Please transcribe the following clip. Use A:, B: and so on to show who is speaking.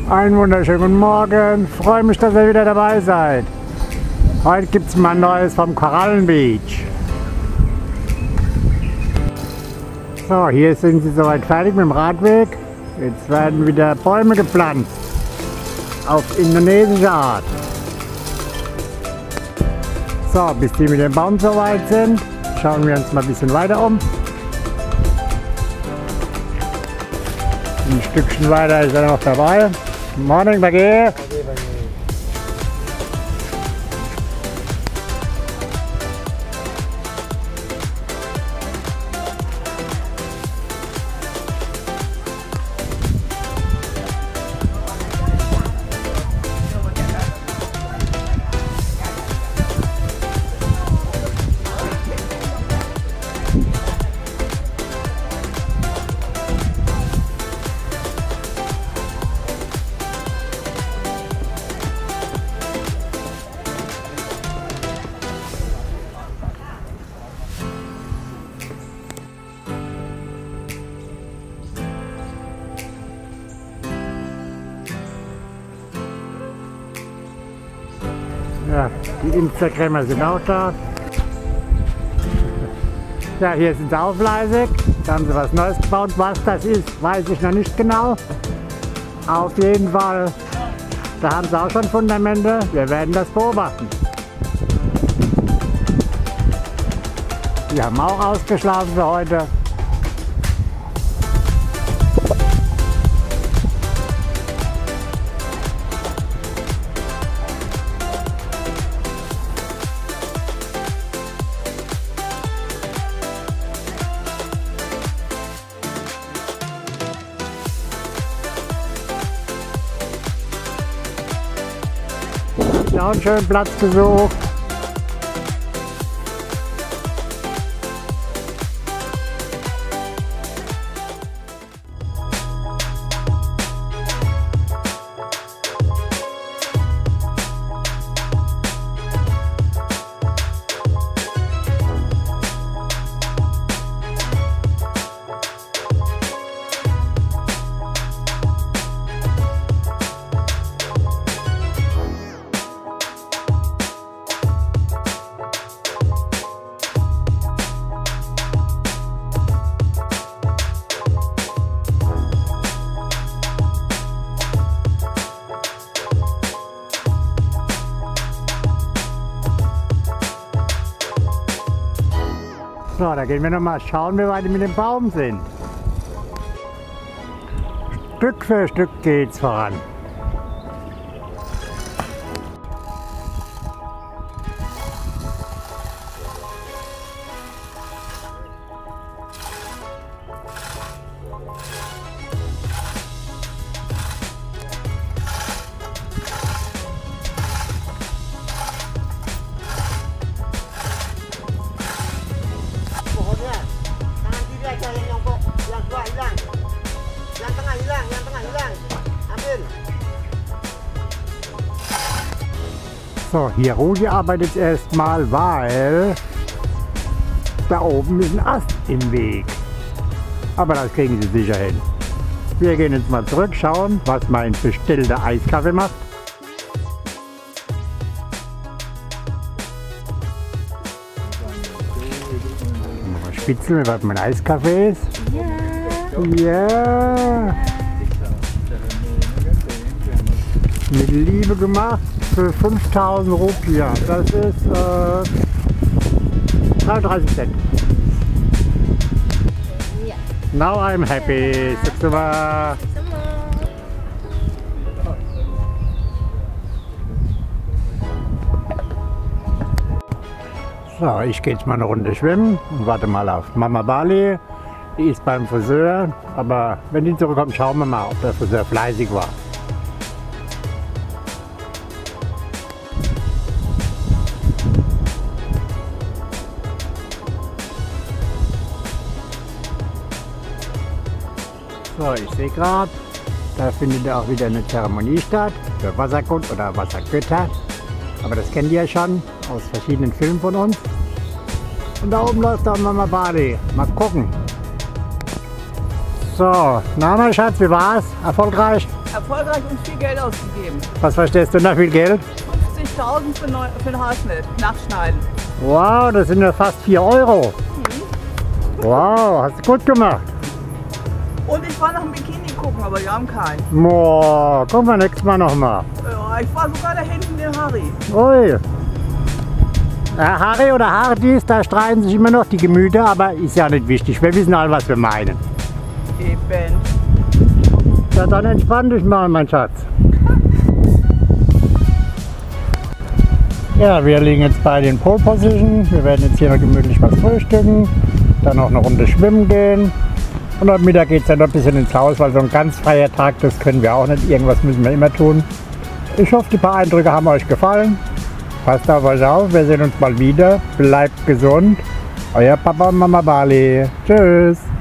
A: Einen wunderschönen guten Morgen. Freue mich, dass ihr wieder dabei seid. Heute gibt es mal Neues vom Korallenbeach. So, hier sind sie soweit fertig mit dem Radweg. Jetzt werden wieder Bäume gepflanzt. Auf indonesische Art. So, bis die mit dem Baum soweit sind, schauen wir uns mal ein bisschen weiter um. Ein Stückchen weiter ist er noch dabei. Morning, Bagé. Ja, die Instagrammer sind auch da. Ja, hier sind sie auch fleißig. Da haben sie was Neues gebaut. Was das ist, weiß ich noch nicht genau. Auf jeden Fall, da haben sie auch schon Fundamente. Wir werden das beobachten. Die haben auch ausgeschlafen für heute. Auch einen schönen Platz gesucht. So, da gehen wir noch mal schauen, wie weit wir mit dem Baum sind. Stück für Stück geht's voran. So, hier Rudi arbeitet erstmal, weil da oben ist ein Ast im Weg. Aber das kriegen sie sicher hin. Wir gehen jetzt mal zurück, schauen, was mein bestellter Eiskaffee macht. Mal spitzeln, was mein Eiskaffee ist. Ja. Ja. Mit Liebe gemacht. Für 5000 Rupiah, das ist 33 Cent. Ja. Now I'm happy. Sama. So, ich gehe jetzt mal eine Runde schwimmen und warte mal auf Mama Bali. Die ist beim Friseur, aber wenn die zurückkommt, schauen wir mal, ob der Friseur fleißig war. So, ich sehe gerade, da findet auch wieder eine Zeremonie statt für Wassergott oder Wassergötter. Aber das kennt ihr ja schon aus verschiedenen Filmen von uns. Und da oben läuft auch Mama Bali. Mal gucken. So, na mein Schatz, wie war's? Erfolgreich?
B: erfolgreich und viel Geld ausgegeben.
A: Was verstehst du nach viel Geld?
B: 50.000 für den Haarschnitt, nachschneiden.
A: Wow, das sind ja fast 4 Euro. Wow, hast du gut gemacht.
B: Und ich war nach dem Bikini gucken, aber wir haben keinen.
A: Boah, guck mal nächstes Mal nochmal.
B: Ja, ich war sogar da hinten den Harry.
A: Ui. Harry oder Hardys, da streiten sich immer noch die Gemüter, aber ist ja nicht wichtig. Wir wissen alle, was wir meinen.
B: Eben.
A: Ja, dann entspann dich mal, mein Schatz. Ja, wir liegen jetzt bei den Pole Position. Wir werden jetzt hier noch gemütlich was frühstücken, dann noch eine Runde schwimmen gehen. Und am Mittag geht es dann noch ein bisschen ins Haus, weil so ein ganz freier Tag, das können wir auch nicht. Irgendwas müssen wir immer tun. Ich hoffe, die paar Eindrücke haben euch gefallen. Passt auf euch auf, wir sehen uns mal wieder. Bleibt gesund. Euer Papa und Mama Bali. Tschüss.